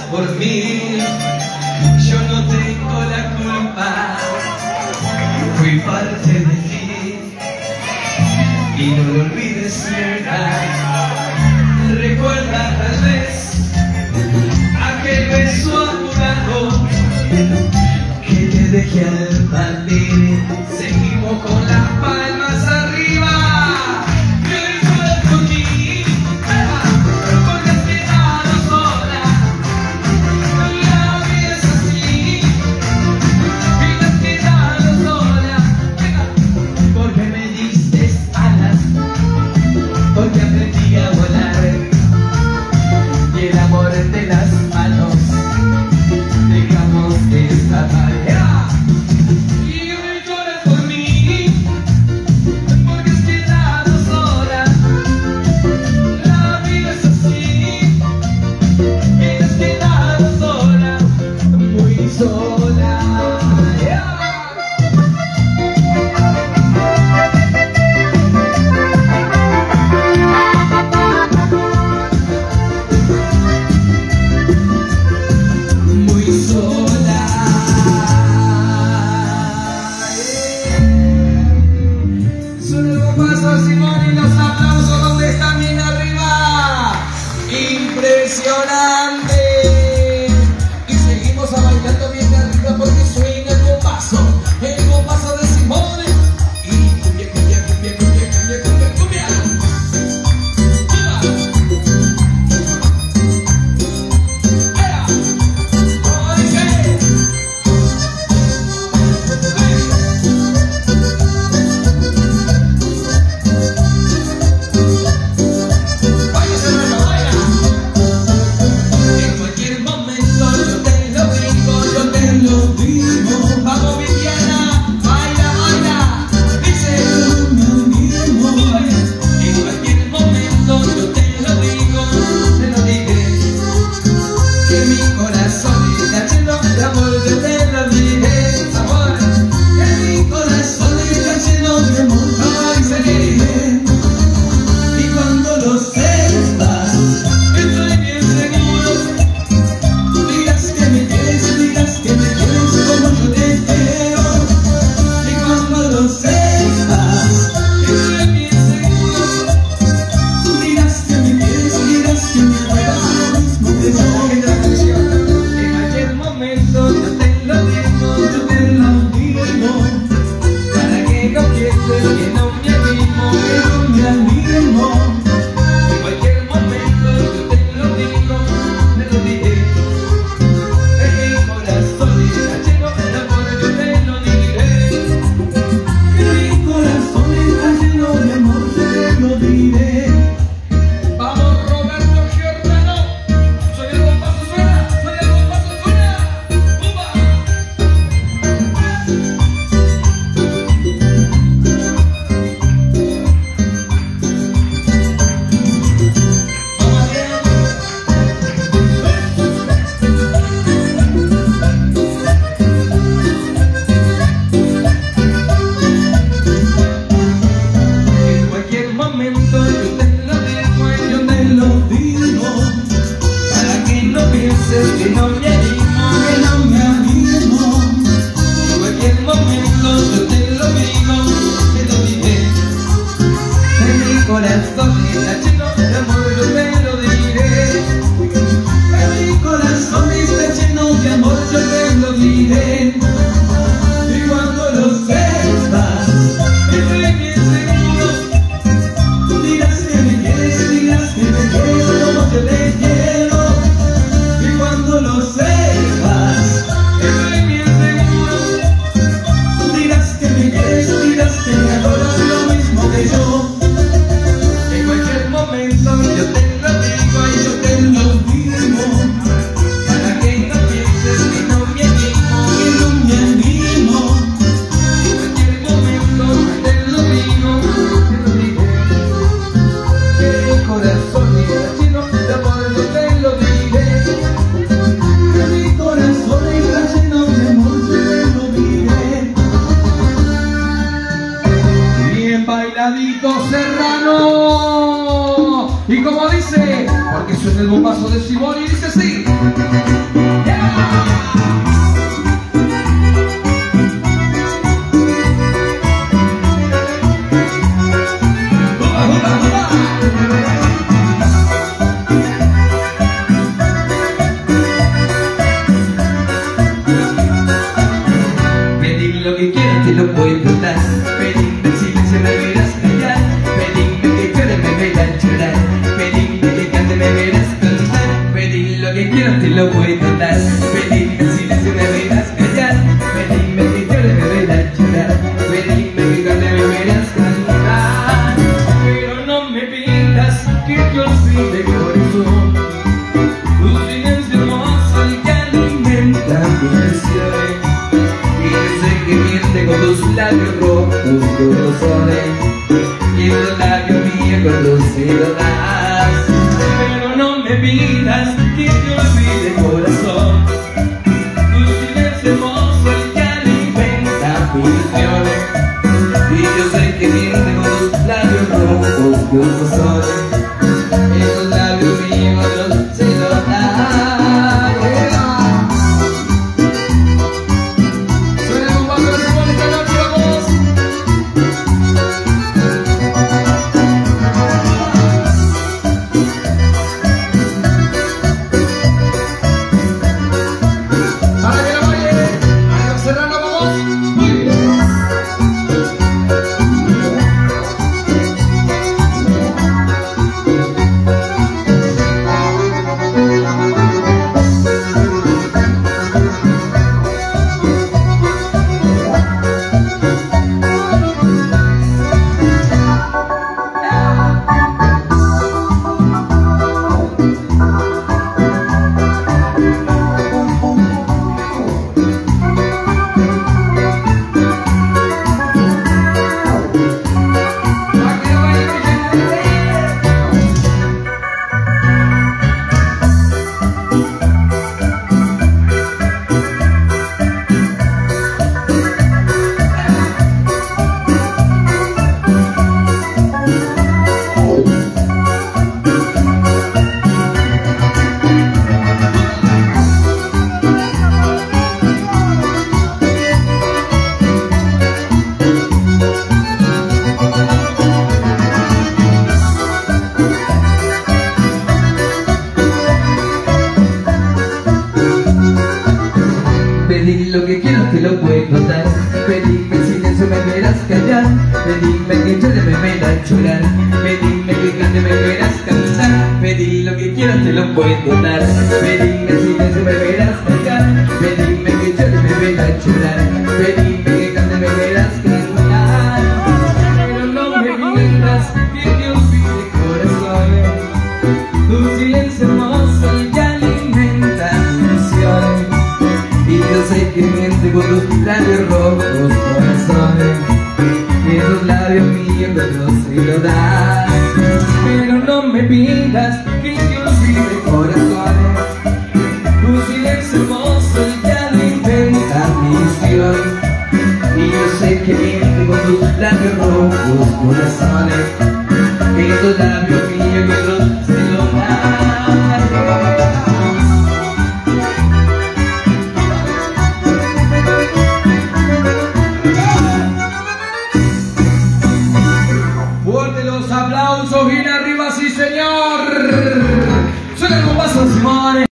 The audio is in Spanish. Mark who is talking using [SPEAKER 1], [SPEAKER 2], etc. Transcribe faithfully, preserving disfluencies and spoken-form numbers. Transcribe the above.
[SPEAKER 1] por mí. Yo no tengo la culpa, fui parte de ti. Y no lo olvides nunca. Recuerda tal vez aquel beso a tu lado que te dejé al partir. Seguimos con las palmas arriba. Impresionante. Y seguimos a bailando bien arriba porque suena el bombazo, el bombazo de Simone. Y cumbia, cumbia, cumbia, cumbia, cumbia, cumbia, cumbia. ¡Era! ¿Cómo dice?
[SPEAKER 2] En
[SPEAKER 1] bombazo de Simón y dice así.
[SPEAKER 2] Lo que quieras te lo puedo dar. Pedime en silencio me verás callar. Pedime que llore me verás llorar. Pedime que cante me verás cantar. Pedime lo que quieras te lo puedo dar. Pedime en silencio me verás callar. Pedime que llore me verás llorar. Pedime que cante me verás cantar. Pero no me pidas que te olvide corazón. Tu silencio hermoso el que alimenta mi deseo. Que miente con tus labios rojos, tú lo sabes, y los labios míos con tus das. Pero no me pidas que te olvide corazón. Tu silencio hermoso el que alimenta mis ilusiones. Y yo sé que miente con tus labios rojos, tú lo sabes, y los labios míos con tus das. Pedí lo que quiero te lo puedo dar. Pedime en silencio me verás callar. Pedime que llore me verás llorar. Pedime que cante me verás cantar. Pedí lo que quiero te lo puedo dar. Pedime en silencio me verás callar. Pedime que llore me verás llorar. Pedime que cante me verás cantar. Pero no me pidas que te olvide corazón. Tu silencio hermoso el que alimenta mi ilusión. Y yo sé que miente con tus labios rojos, corazones, que esos labios míos no se lo dan. Pero no me pidas que te olvide corazones. Tu silencio hermoso el que alimenta mi ilusión. Y yo sé que miente con tus labios rojos, corazones, que esos labios míos no se lo dan.
[SPEAKER 1] Aplausos bien arriba, sí señor. Suena el bombazo, Simón.